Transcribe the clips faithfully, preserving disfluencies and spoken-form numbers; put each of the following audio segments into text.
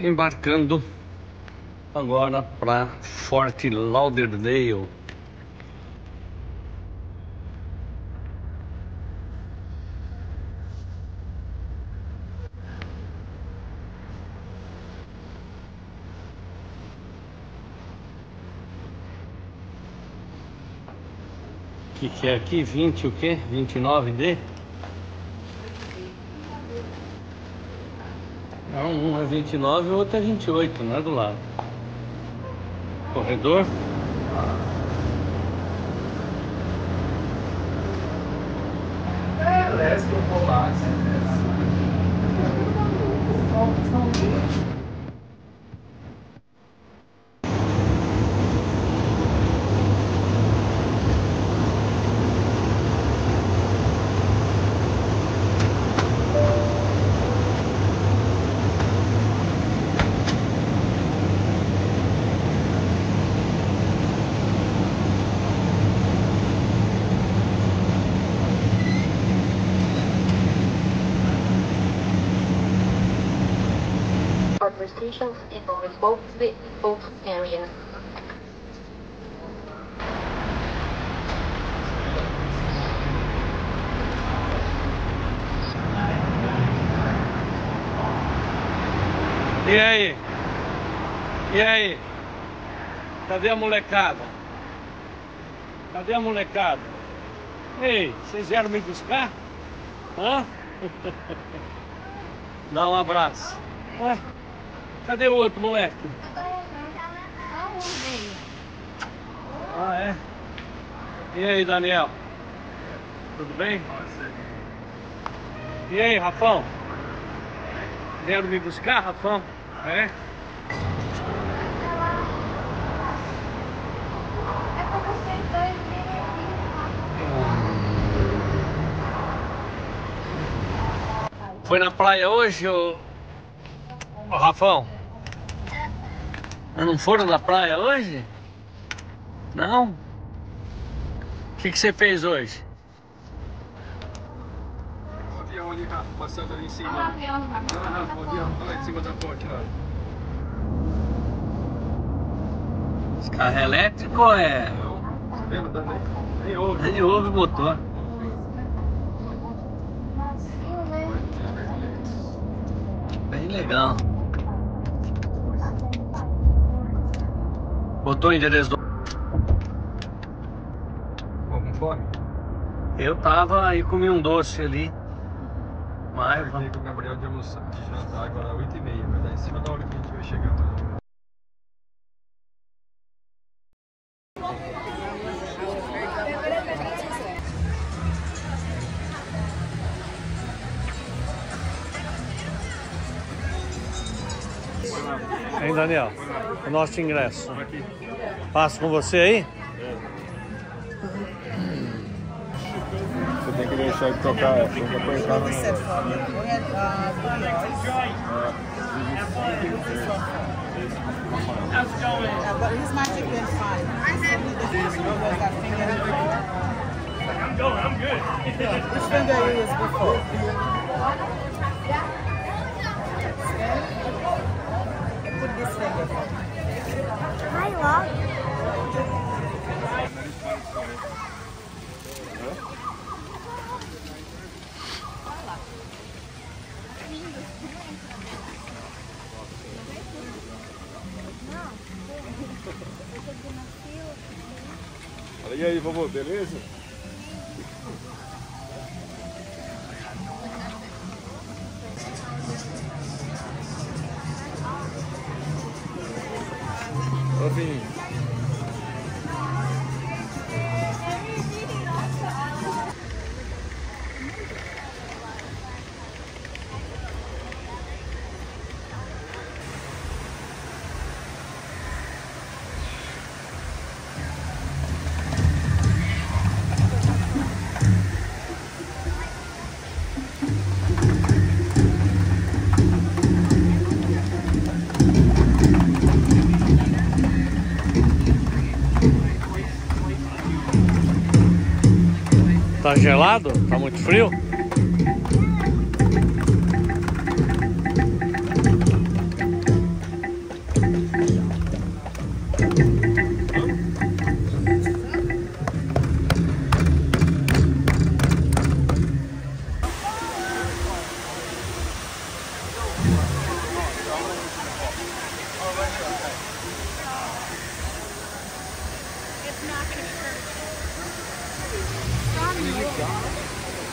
Embarcando agora para Fort Lauderdale. Que que é aqui? vinte o quê? vinte e nove D? Não, um é vinte e nove e o outro é vinte e oito, não é do lado. Corredor. É, leste ou polar, Stations involving both the both areas. E aí? E aí? Cadê a molecada? Cadê a molecada? Ei, vocês vieram me buscar? Hã? Dá um abraço. Ué, cadê o outro moleque? Ah, é? E aí, Daniel? Tudo bem? E aí, Rafão? Vieram me buscar, Rafão? É? Foi na praia hoje, ô... ô Rafão? Não foram na praia hoje? Não? O que que você fez hoje? O avião ali, Rafa, passando ali em cima. Ah, Rafa, o avião tá lá em cima da ponte, ó. Esse carro é elétrico ou é? Tá vendo também? Nem ouve. Nem ouve o motor. Bem legal. Botou o endereço do... Pô, com fome? Eu tava aí, comi um doce ali. Mas Eu com o Gabriel de almoçar, de jantar agora oito e meia, vai dar em cima da hora que a gente vai chegar. Hein, Daniel? O nosso ingresso. Aqui. Passo com você aí? Você tem que deixar ele tocar, tem que apertar no negócio. But his magic went fine. I'm going, I'm good. Which finger you used before? Put this finger. Hi, Log. Olha, e aí, vovô, beleza? Ô, Vinho. Tá gelado? Tá muito frio? not going to be permanent.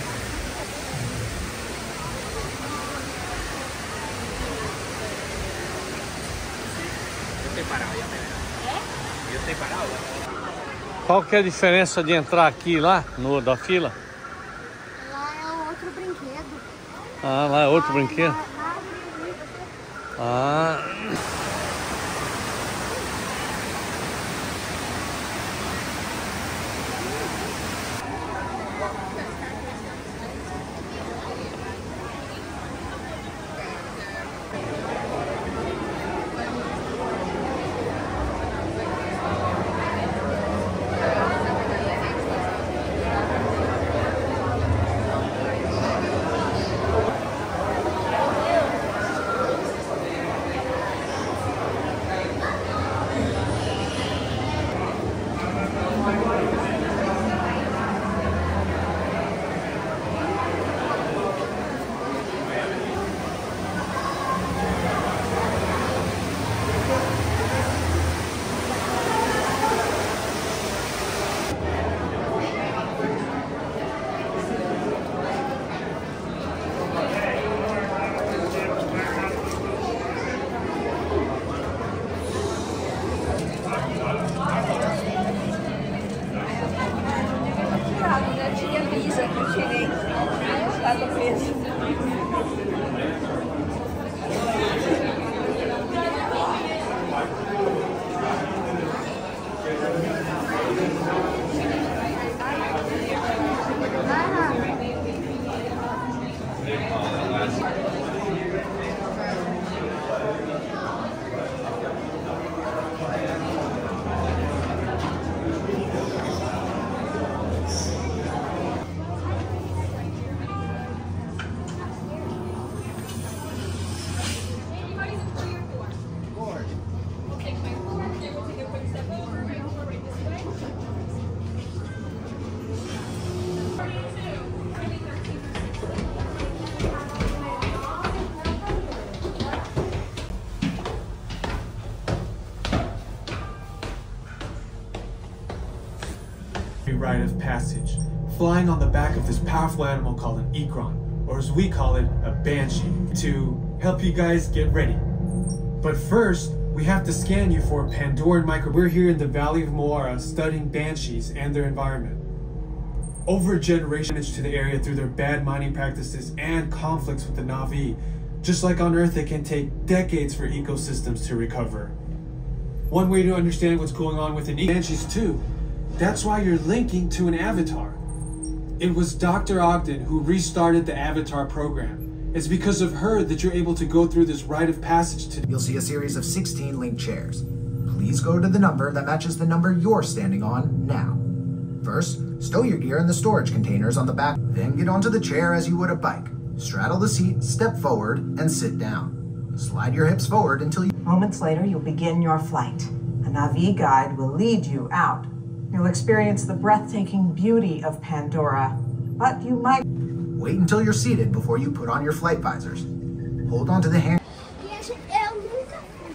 Eu sei parar, Qual que é a diferença de entrar aqui e lá, no da fila? Lá é outro brinquedo. Ah, lá é outro Lá é brinquedo? na- na- Ah... Eu tinha visa que eu cheguei. Eu estava preso. Rite of passage, flying on the back of this powerful animal called an Ikron, or as we call it, a Banshee, to help you guys get ready. But first, we have to scan you for Pandoran micro. We're here in the Valley of Moara studying Banshees and their environment. Over a generation damage to the area through their bad mining practices and conflicts with the Na'vi. Just like on Earth, it can take decades for ecosystems to recover. One way to understand what's going on with an Banshees too. That's why you're linking to an avatar. It was Doctor Ogden who restarted the Avatar program. It's because of her that you're able to go through this rite of passage to- You'll see a series of sixteen linked chairs. Please go to the number that matches the number you're standing on now. First, stow your gear in the storage containers on the back. Then get onto the chair as you would a bike. Straddle the seat, step forward, and sit down. Slide your hips forward until you- Moments later, you'll begin your flight. A Na'vi guide will lead you out. You'll experience the breathtaking beauty of Pandora, but you might... Wait until you're seated before you put on your flight visors. Hold on to the hand... Gente, eu nunca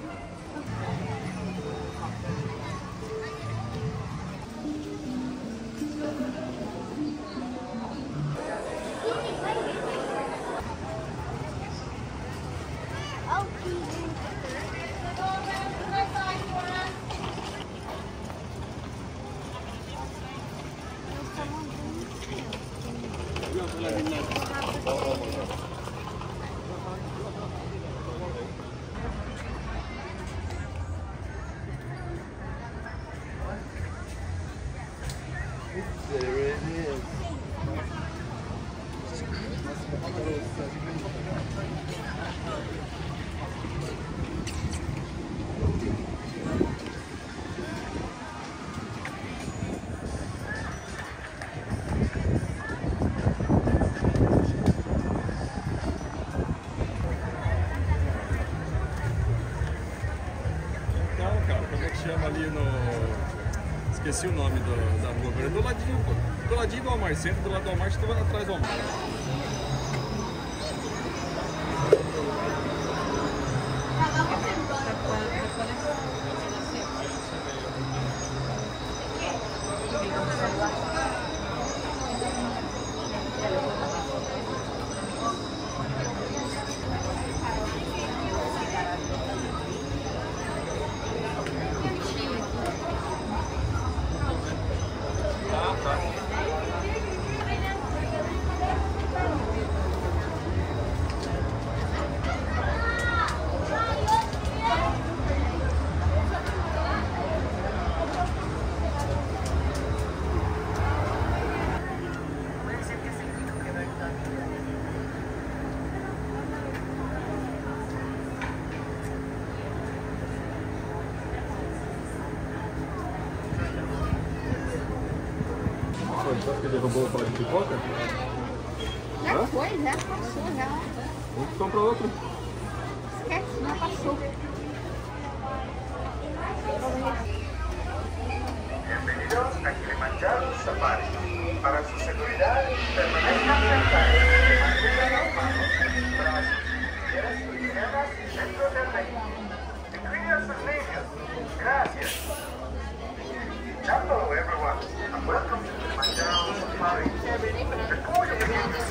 chama ali no... Esqueci o nome do, da rua agora. Do ladinho, do ladinho do Walmart Center, do lado do Walmart, tu vai atrás do Walmart. Sabe que derrubou o pó de pipoca? Já foi, já passou, já. Vamos comprar outro. Esquece, já passou. Bienvenidos a Kilimanjaro Safari. Para su seguridad, permanezcan sentados y mantengan las manos, brazos, pies y piernas dentro del vehículo. Y cuiden a sus niños. Gracias. Hello, everyone, and welcome to Kilimanjaro Safari. Before you begin to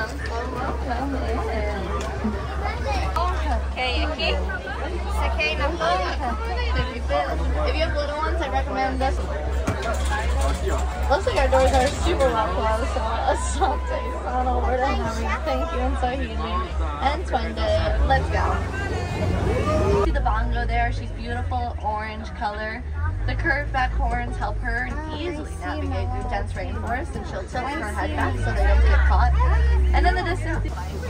Okay, aqui. Isso aqui é na ponta. If you have little ones, I recommend this. Looks like our doors are super well closed, so let's stop taking on over to Harry. Thank you and Swahili. And Twende. Let's go. See the bongo there. She's beautiful orange color. The curved back horns help her easily navigate through dense rainforest, and she'll tilt her head back so they don't get caught. And in the distance,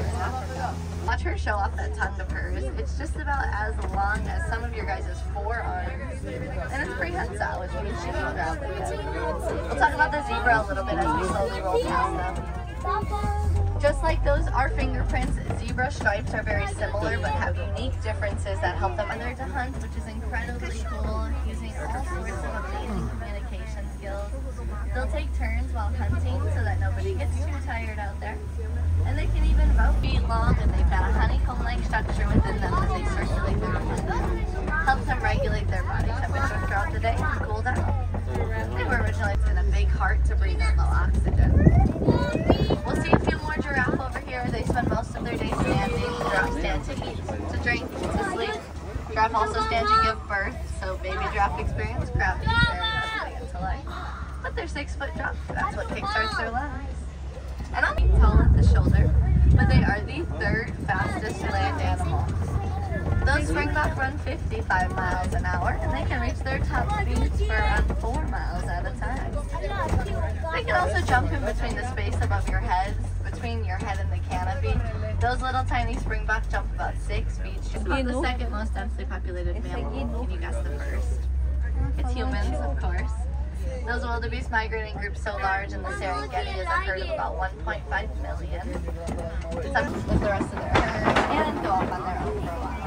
watch her show off that tongue of hers. It's just about as long as some of your guys' forearms, and it's prehensile, which means she can grab with it. We'll talk about the zebra a little bit as we slowly roll past them. Just like those are fingerprints, zebra stripes are very similar but have unique differences that help them learn to hunt, which is incredibly cool, using all sorts of amazing communication skills. They'll take turns while hunting so that nobody gets too tired out there. And they can even about feet long, and they've got a honeycomb-like structure within them that they circulate through the blood. Helps them regulate their body temperature throughout the day and cool down. They were originally in a big heart to breathe in low oxygen. We'll see a few more giraffe over here. They spend most of their day standing. Giraffe stand to eat, to drink, to sleep. Giraffe also stand to give birth, so baby giraffe experience gravity very ugly into life. But they're six foot drop. That's what kickstarts their lives. And I'll be tall at the shoulder, but they are the third fastest land animal. Those springbok run fifty-five miles an hour, and they can reach their top speeds for around four miles at a time. They can also jump in between the space above your heads, between your head and the canopy. Those little tiny springbok jump about six feet. It's about the second most densely populated mammal. Can you guess the first? It's humans, of course. Those wildebeest migrating groups so large in the Serengeti is a herd of about one point five million. Some with the rest of their herd and go off on their own for a while.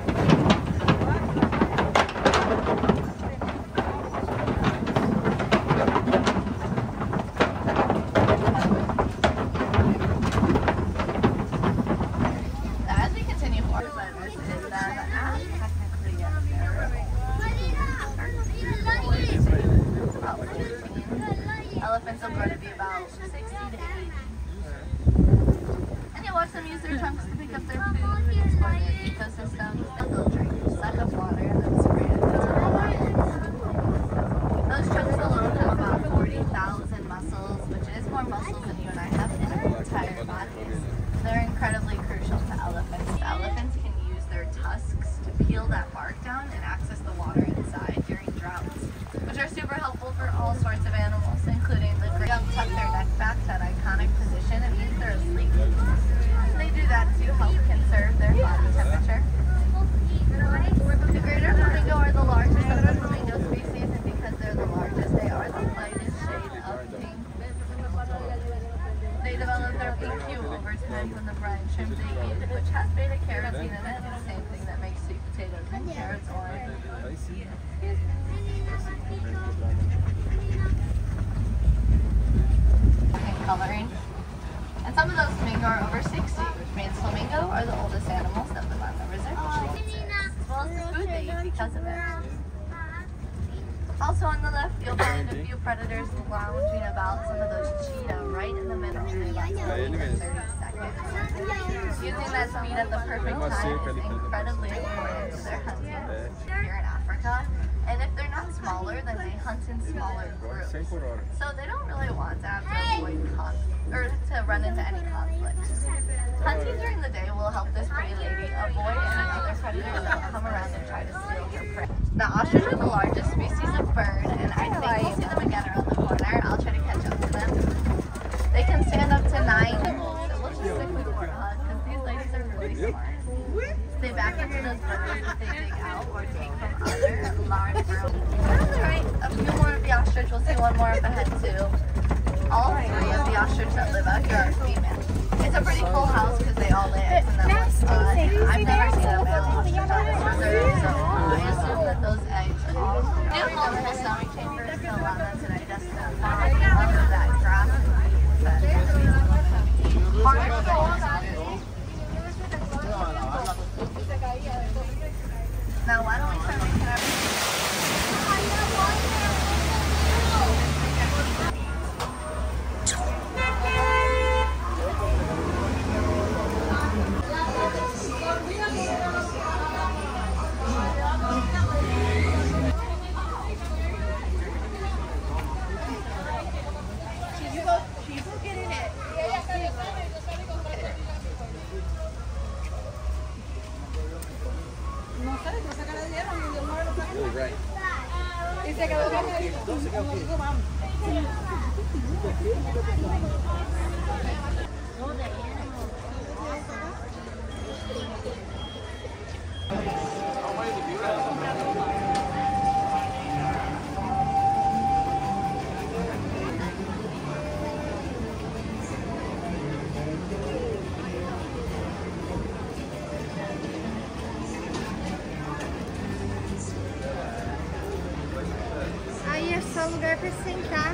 As we continue forward, this is them at technically at elephants will grow to be about sixty to eighty. And you'll watch them use their trunks to pick up their food, explore their ecosystems. They'll drink, suck up water, and then spray it into their bodies. Those trunks alone have about forty thousand muscles, which is more muscles than you and I have in our entire bodies. They're incredibly crucial to elephants. Elephants can use their tusks to peel that bark down and access the water inside during droughts, which are super helpful for all sorts of animals, including the great tuck their neck back, that iconic position. It means they're asleep. They do that to help conserve their body temperature. The greater flamingo are the largest of the flamingo species, and because they're the largest, they are the lightest shade of pink. They develop their pink hue over time from the brine shrimp they eat, which has beta carotene in it, the same thing that makes sweet potatoes and carrots orange. Coloring. And some of those flamingo are over sixty, which means flamingo are the oldest animals that live on the reservation, as well as the food they eat because of it. Also on on the left, you'll find a few predators lounging about. Some of those cheetah right in the middle. They last thirty seconds. Using that speed at the perfect time is incredibly important to their hunting here in Africa. And if they're not smaller, then they hunt in smaller groups. So they don't really want to have to avoid conflict or to run into any conflict. Hunting during the day will help this pretty lady avoid any other predators that will come around and try to steal her prey. The ostrich are the largest species of bird, and I think we'll see them again around the corner. I'll try to catch up to them. They can stand up to nine. So we'll just stick with one hug because these ladies are really smart. Stay back into those burrows that they dig out or take from other large burrows. Alright, a few more of the ostrich. We'll see one more up ahead too. All three of the ostrich that live out here are female. It's a pretty full house because they all lay eggs in them. Uh, I've never seen a male ostrich on this reserve, so I assume that those eggs do have multiple stomach chambers to allow them to digest the fat of that grass and now why don't we try making our... Aí é só lugar para sentar.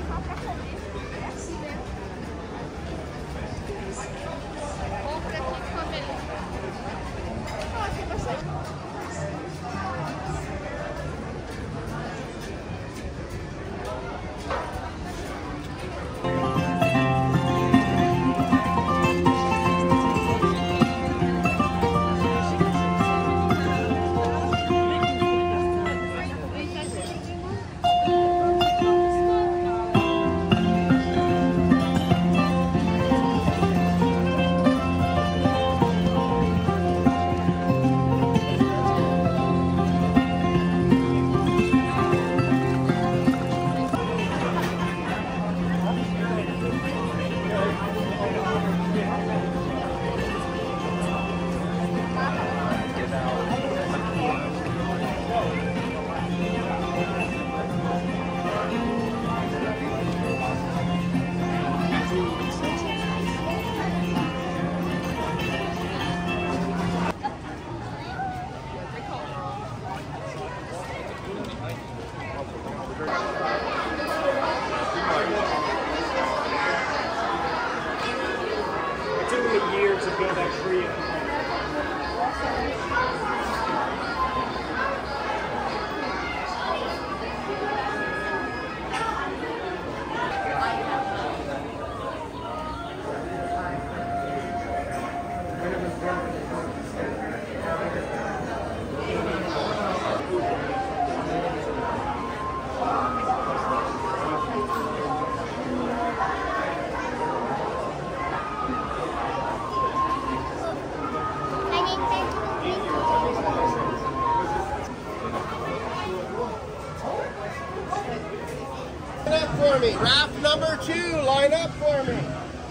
For me. Raft number two, line up for me.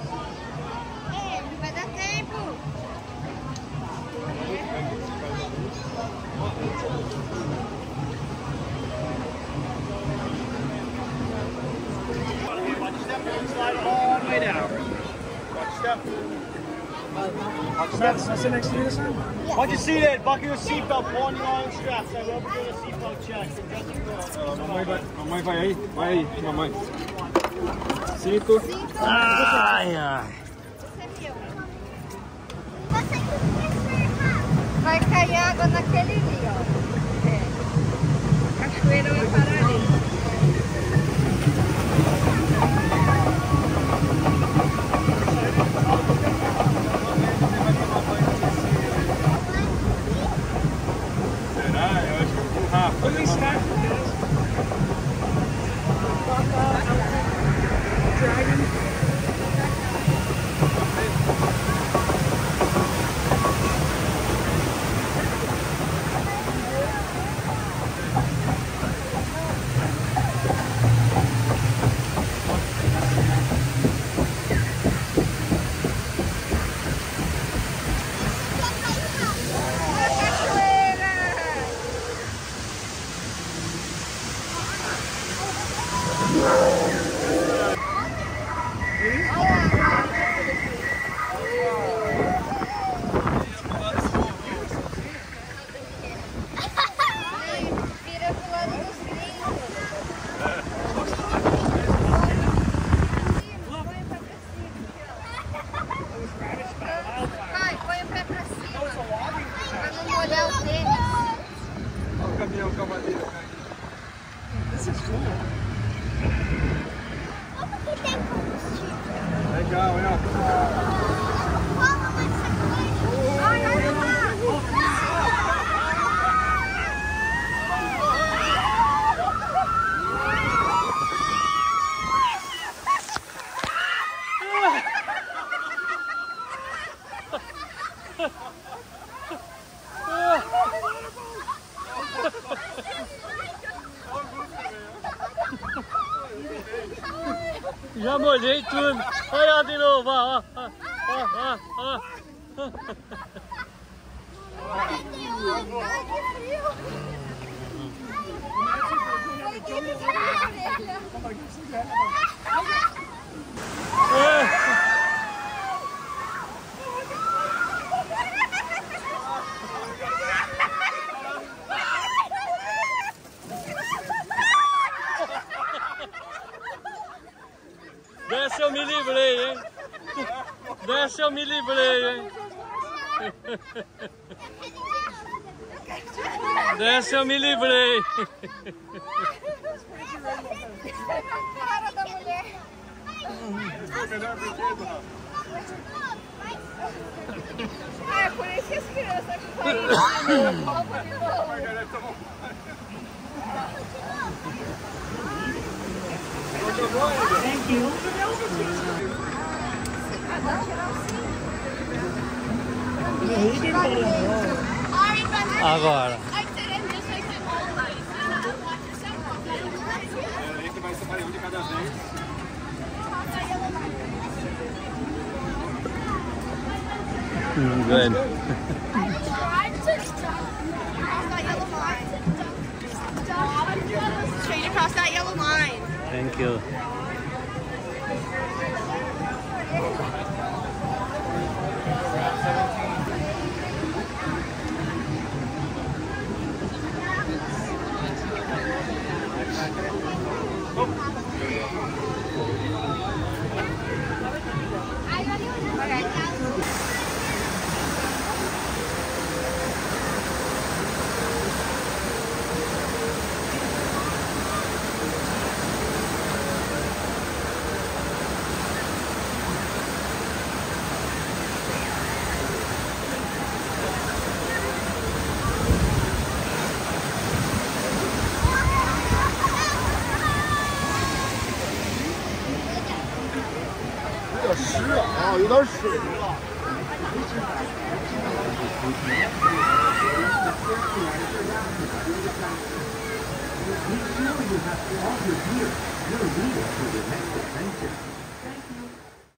É, vai dar tempo. Watch step and slide all the way down. Watch step. Watch step. Can I sit next to you this time? Yeah. Watch your seat in. Buckle your seatbelt. Pull on your iron straps. I will be doing a seatbelt check. Mamãe vai, mamãe vai aí, vai aí, mamãe. Cinco. Ai, ai. Vai cair água naquele rio, ó. É. A cachoeira vai parar ali. Legal, é. Já molhei tudo. Olha de novo, ó, ó, ó, ó, ó. Dessa eu me livrei, hein? Dessa eu me livrei, hein? Dessa eu me livrei. Cara da mulher. Melhor brinquedo, É por isso que as crianças ficam Thank you. Agora. aí que vai separar um de cada vez. Hum, good. Straight across that yellow line. Thank you. Make sure you have all your gear. You're needed for your next adventure.